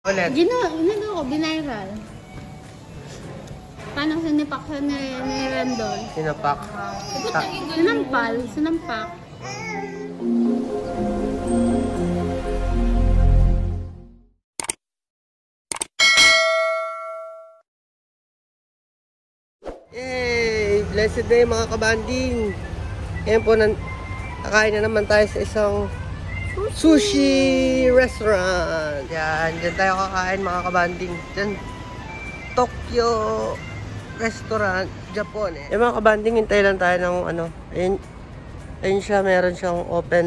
Ulit. Ginagawa ko, binairal. Paano sinipak siya ni Rendol? Sinapak. Sinampak. Yay! Blessed day mga kabanding! Ngayon po, nakain na naman tayo sa isang sushi restaurant. Yan, dyan tayo kakain mga kabanding. Dyan, Tokyo restaurant, Japan eh. Yung mga kabanding, hintay lang tayo ng ano. Ayun siya, meron siyang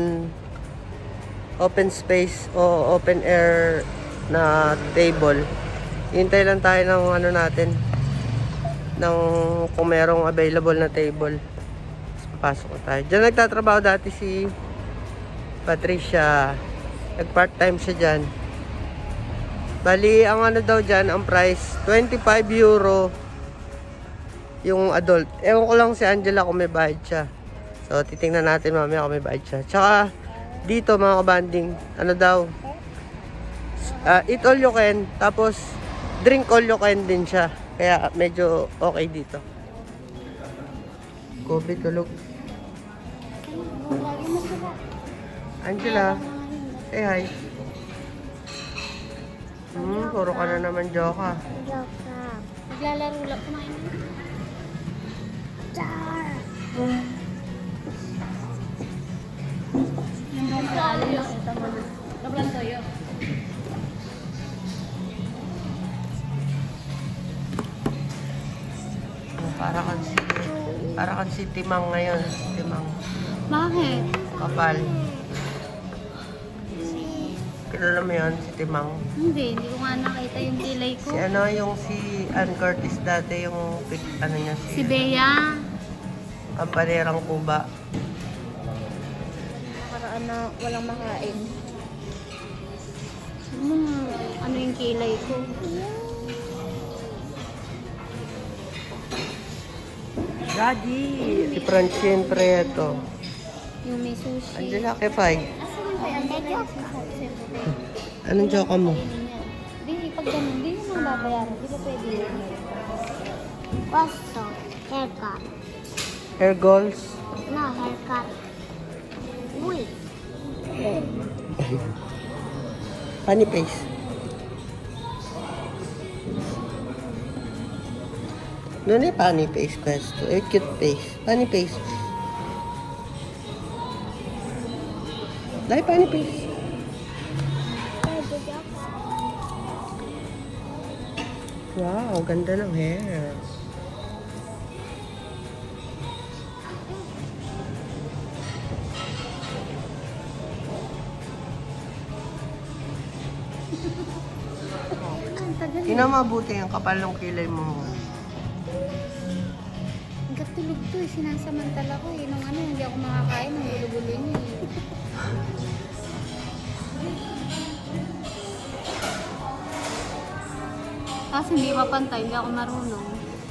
open space o open air na table. Hintay lang tayo ng ano natin, ng kung merong available na table. Pasok tayo. Diyan nagtatrabaho dati si Patricia. Nag-part-time siya dyan. Bali, ang ano daw dyan, ang price, 25 euro yung adult. Ewan ko lang si Angela kung may bayad siya. So, titingnan natin mamaya kung may bayad siya. Tsaka, dito mga kabanding, ano daw, eat all you can, tapos drink all you can din siya. Kaya medyo okay dito. Kobe tulog. Angela, say hi. Puro ka na naman joka. Joka. Maglalaro lang. Kumain na. Char! Para kang si Timang ngayon. Timang. Bakit? Kapal. Kilala mo yun, si Timang? Hindi ko nga nakita yung kilay ko. Si Ann Curtis dati, yung ano niya, Si Bea. Kampanerang Kuba. Nakaraan na walang makain. Ano yung kilay ko? Daddy! Si Francine Prieto. Yung may sushi. Angela Kepay. Asan yung kay Angela? Anong joka mo? Di, pag ganun, di naman babayaran. Di ba pwede yun? Also, haircut. Hair goals? No, haircut. Uy. Funny face. Non è funny face questo, è cute face. Funny face. Dai, funny face. Wow, ganda ng hair. Hindi na mabuti ang kapal ng kilay mo. Hanggang tulog to eh. Sinasamantala ko eh. Nung ano, hindi ako makakain ng gulo-gulo niya eh. Kasi hindi mapantay, hindi ako marunong.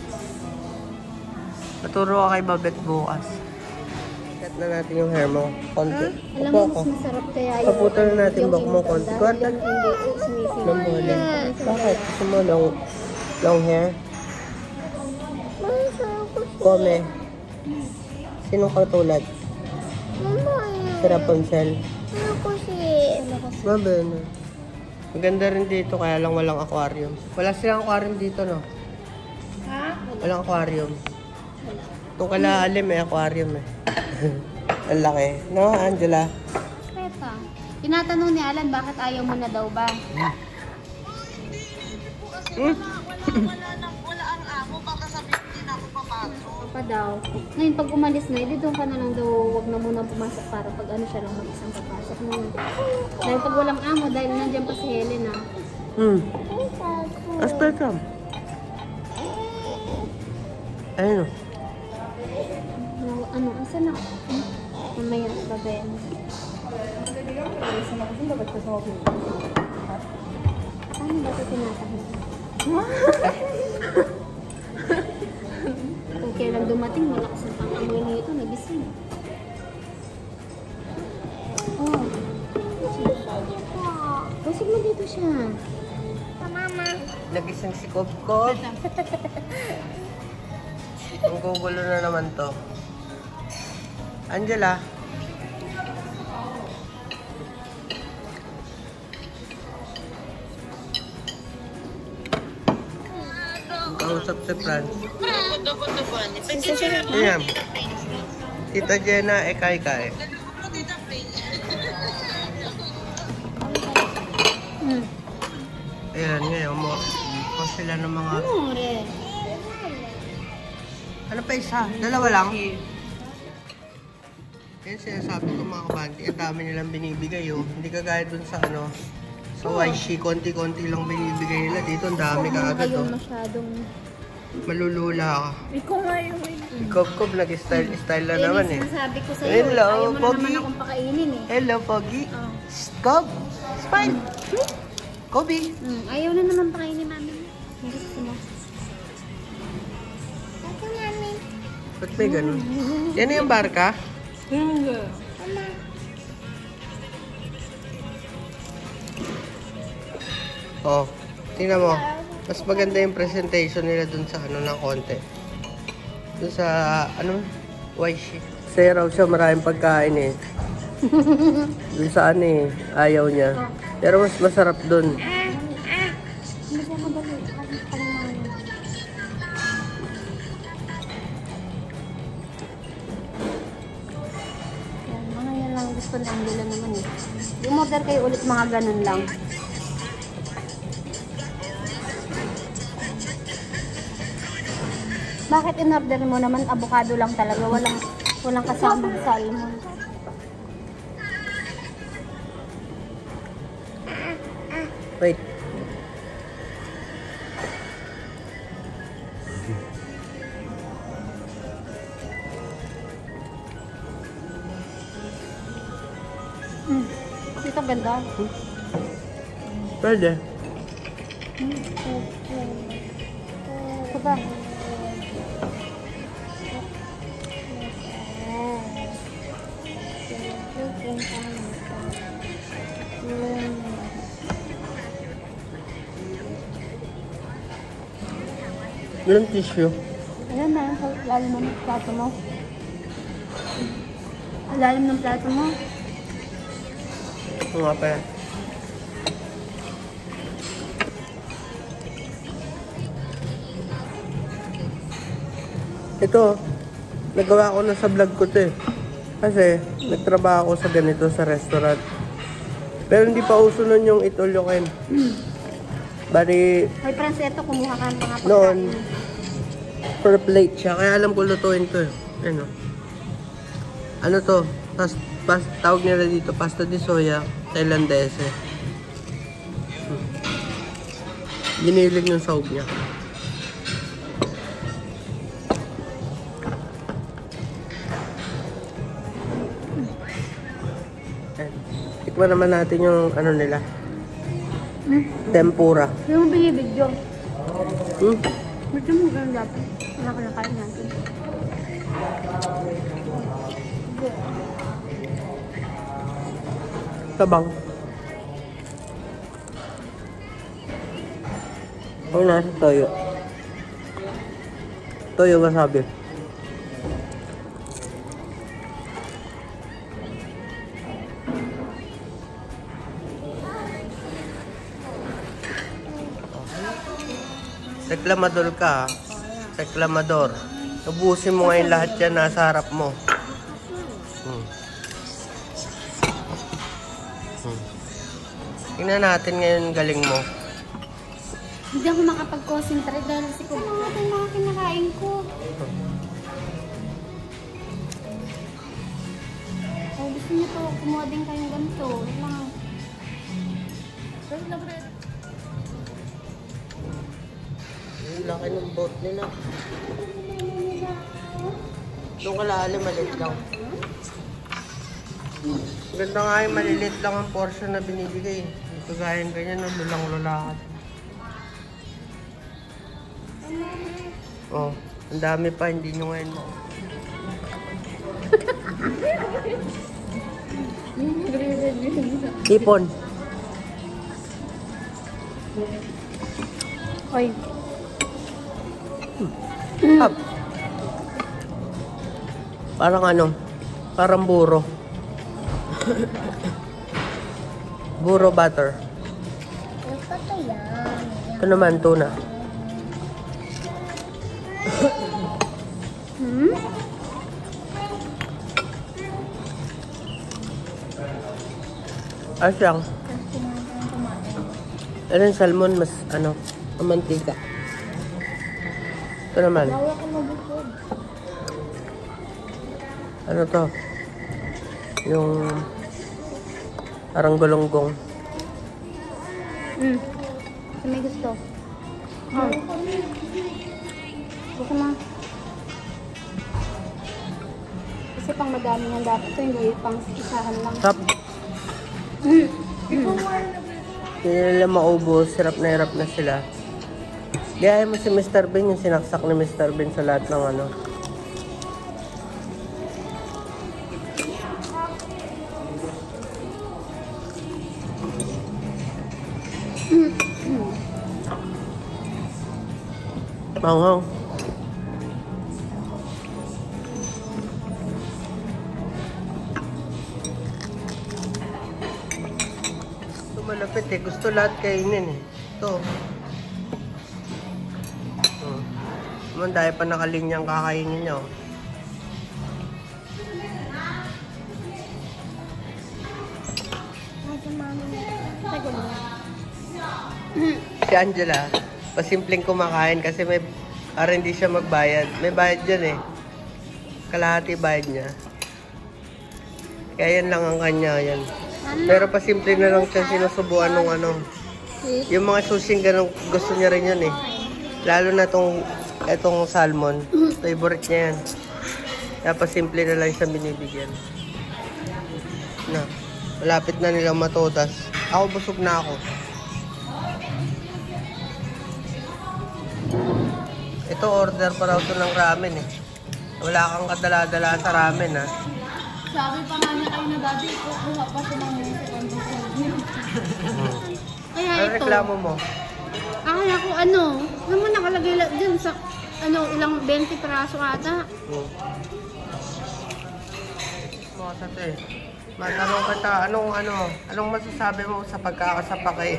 Maturo ka kay Babet bukas. Cut na natin yung hair mo. Konti. Alam mo, mas masarap kaya yung... Paputan na natin bak mo konti. Kwarta. Hindi ko sumisi. Yes. Bakit? Gusto mo long hair? Come. Sinong katulad? Mama Si Rapunzel. Ano ko si... Babe na. Maganda rin dito kaya lang walang aquarium. Wala silang aquarium dito, no? Ha? Walang aquarium. Kung kalaalim may aquarium eh. Ang laki. No, Angela? Teta. Tinatanong ni Alan bakit ayaw mo na daw ba? Wala ang amo, baka sabihin din ako papasok. Pa daw. Ngayon pag umalis na, hindi doon ka na lang daw, wag na muna pumasok para pag ano siya lang mag-isang papasok mo. Dahil pag walang amo, dahil nandiyan pa si Helena. Aspertam. Ayun o. Ano, asan na? Mamaya, babayan. Paano ba ito tinatahid? Kung kailan dumating, malakas ang pang-amoy nito, nagising. Oh. Pusig mo dito siya. Nagising si Kob. Ang gugulo na naman to. Angela. Kausap si Franz. Ayan. Tita Jenna, ekay-kay. Ayan, ngayon mo. Kung sila ng mga... Ano pa isa? Dalawa lang? Yan sinasabi ko mga kabanti. Ang dami nilang binibigay oh. Hindi kagaya dun sa ano. Sa SUSHI, konti-konti lang binibigay nila. Dito ang dami kaagad oh. Masyadong... Malulula ka. Ikaw nga yung... Kob, nag-style na naman eh. Sinasabi ko sa'yo. Hello, ayaw mo na Pogi. naman akong pakainin eh. Hello, Pogi. Oh. Kob, smile. Kobe. Ayaw na naman pakainin namin. Gusto mo. Ate namin. Ba't may ganun? Yan na yung barka? Hindi. Oh, tingnan mo. Mas maganda yung presentation nila dun sa ano ng konti. Dun sa ano? SUSHI. Kasi raw siya maraming pagkain eh. Dun sa ano eh. Ayaw niya. Pero mas masarap dun. Hindi ko madali. Mga yan lang gusto na Angela naman eh. Umorder kayo ulit mga ganun lang. Bakit in-order mo naman avocado lang talaga? Walang kasamang salmon. Wait. Ito ganda. Pwede. Ito ba? Walang tissue. Ayan na, sa lalim ng plato mo. Sa lalim ng plato mo. Ito nga pa yan. Ito, nagawa ko na sa vlog ko to eh. Kasi, nagtrabaho ako sa ganito sa restaurant. Pero hindi pa uso nun yung itulyokin. Bali, Ay, Franz, ito, kumuha ka ng mga pagkain. noon, per plate siya. Kaya alam ko lutuin to eh. Ano? Ano to? Tawag nila dito, pasta di soya, Thailandese. Ginilig yung sahog niya. Tikman naman natin yung ano nila. Tempura. Yung binibidyo. Hmm? Gusto mo ganun dapat. Wala ka nakain natin. Tabang. Ang nasa toyo. Toyo wasabi. Reklamador ka, reklamador. Ubusin mo ngayon lahat yan nasa harap mo. Tingnan natin ngayon galing mo. Hindi ako makapag-concentrate dahil si ko natin mga kinakain ko. Oh, gusto niyo to, kumuha din kayong ganito. Wait lang. Ang laki ng boat nila. Doon kalalim, maliit lang. Ganda nga yung maliliit lang ang portion na binibigay. Ito gaya ganyan, no? Lulang-lulakat. Oh, ang dami pa, hindi nyo ngayon mo. Ipon. Oy. Up. Parang ano? Parang buro. Buro butter. Ito naman, tuna. Ayos lang. Ano yung salmon, mas ano, mantika. Ito naman. Ano to? Yung parang golonggong. May gusto. Oh. Gusto mo. Kasi pang madami nga dapat ito, hindi pang isahan lang. Sarap. Hindi nila maubos. Hirap na sila. Gaya mo si Mr. Bean, yung sinaksak ni Mr. Bean sa lahat ng ano. Manghang. Ito malapit eh. Gusto lahat kainin eh. Ito. Naman dahil pa nakalinyang kakainin nyo. Si Angela, pasimpleng kumakain kasi may para hindi siya magbayad. May bayad dyan eh. Kalahati bayad niya. Kaya yan lang ang kanya yan. Pero pasimple na lang siya sinusubuan ng ano. Yung mga sushing ganun, gusto niya rin yun eh. Lalo na etong salmon. Favorite niya yan. Kaya pasimple na lang siya binibigyan. Na, malapit na nilang matotas. Ako busog na ako. Ito order pa raw ito ng ramen eh. Wala kang kadala-dala sa ramen ha. Sabi pa nga niya kayo na dati, kukuha pa siya ng Kaya Ano ito. reklamo mo? Akala ko ano naman nakalagay dyan sa ilang 20 piraso ata. Mga ito eh. Matanong kita, anong masasabi mo sa pagkakasapa kay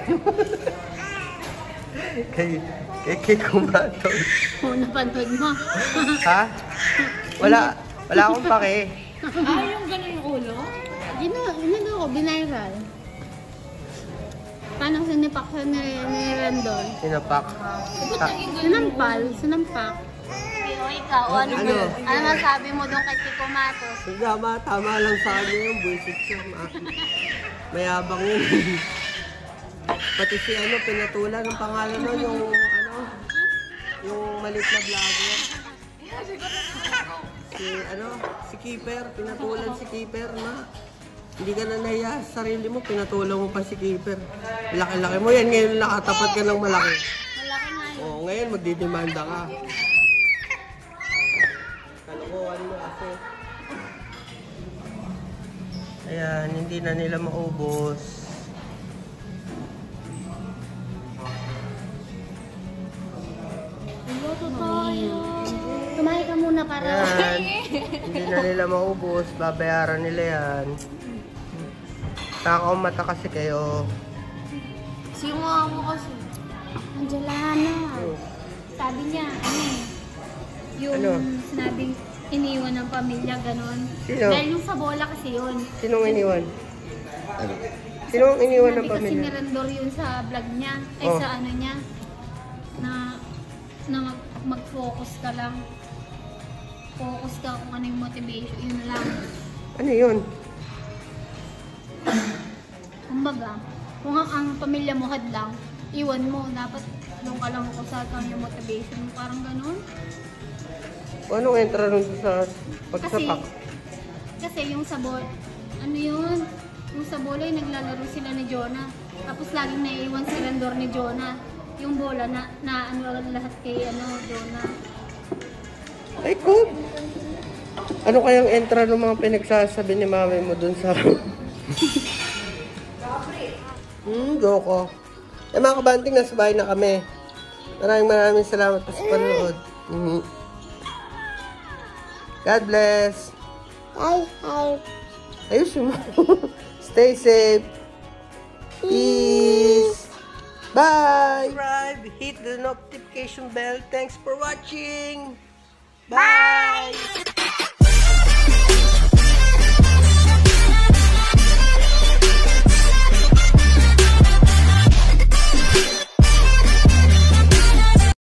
kay Kumatol? Oo, napanood mo. Ha? Wala akong pake. Yung gano'n yung ulo? Ginagawa ko, binairal. Paano sinipak siya ni Randol? Sinapak. Sinampak. Pero ikaw, ano masabi mo doon kay Kiko Matos? Tama lang sa kanya yung buisit siya. Mayabang yun. Pati si pinatulan ng pangalan nun, yung malit na vlogger. Si Keeper, pinatulan si Keeper na. Hindi ka na nahiya sa sarili mo, pinatulan mo pa si Keeper. Laki-laki mo yan, ngayon nakatapat ka ng malaki. Malaki nga yun. Oo, ngayon magdidemanda ka. Kalokohan mo kasi. Ayan, hindi na nila maubos. Kumain ka muna para. Ayan, hindi na nila maubos. Babayaran nila yan. Takaw mata kasi kayo. Singaw mo kasi. Angela na. Sabi niya, yung sinabing iniwan ng pamilya, ganon. Sino? Dahil yung sa bola kasi yun. Sinong iniwan? Sinong iniwan ng Sinabi kasi pamilya? ni Randor yun sa vlog niya, ay sa ano niya, na mag-focus ka lang. Focus ka kung ano yung motivation, yun lang. Ano yun? Kumbaga, kung ang pamilya mo hadlang, iwan mo, dapat doon ka lang kung saan yung motivation mo, parang ganun. Anong entra nun sa pagsapak? Kasi yung sa bola, ano yun? Yung sa bola, naglalaro sila ni Jonah. Tapos laging naiiwan si Randor ni Jonah. Yung bola na ano lahat kay Jonah. Ay, cool! Ano kayang entra ng mga pinagsasabi ni mami mo dun sa... Joko. Eh mga kabanting, nasa bahay na kami. Maraming salamat po sa panonood. God bless. Ayos mo. Stay safe. Peace. Bye. Subscribe. Hit the notification bell. Thanks for watching. Bye.